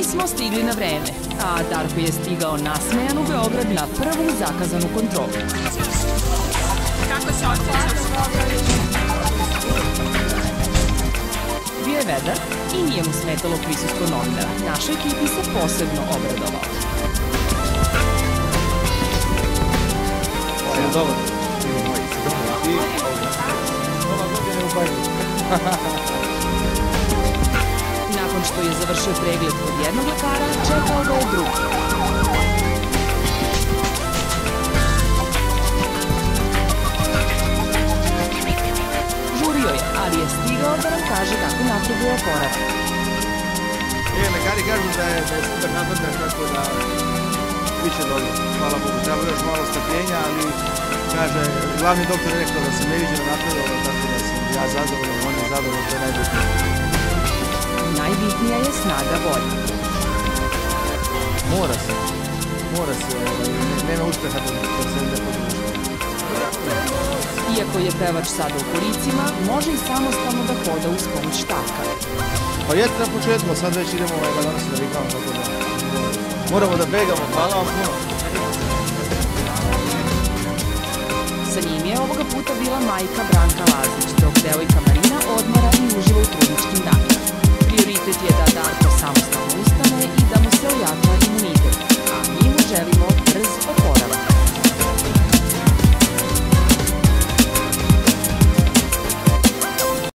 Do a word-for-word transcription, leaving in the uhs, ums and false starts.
Nismo stigli na vreme, a Darko je stigao nasmejan u Beograd na prvu zakazanu kontrolu. Kako se osjećaš? Bio je vedar i nije mu smetalo prisustvo novinara. Našoj ekipi se posebno obradovao. Dobar. I nova godina u Bajru. Nakon što je završio pregled kod jednog lekara, čekao ga je drugi. Žurio je, ali je stigao da nam kaže kako napreduje oporavak. E, lekari kažu da je super napredak, tako da biće dobro. Hvala Bogu, treba još malo strpljenja, ali kaže, glavni doktor je rekao da sam neviđeno napredovao, tako da sam ja zadovoljan, on je zadovoljan, to je najbitnije. Najbitnija je snaga volje. Mora se, mora se, nema uspeha da se ne podruži. Iako je pevač sada u kolicima, može i samostalno da hoda uz pomoć štaka. Pa jeste na početku, sad već idemo lagano se navikamo, tako da moramo da begamo, hvala vam puno. Sa njim je ovoga puta bila majka Branka Lazić, dok devojka Marina odmara i uživa u trudničkim danima. Prioritet je da Darko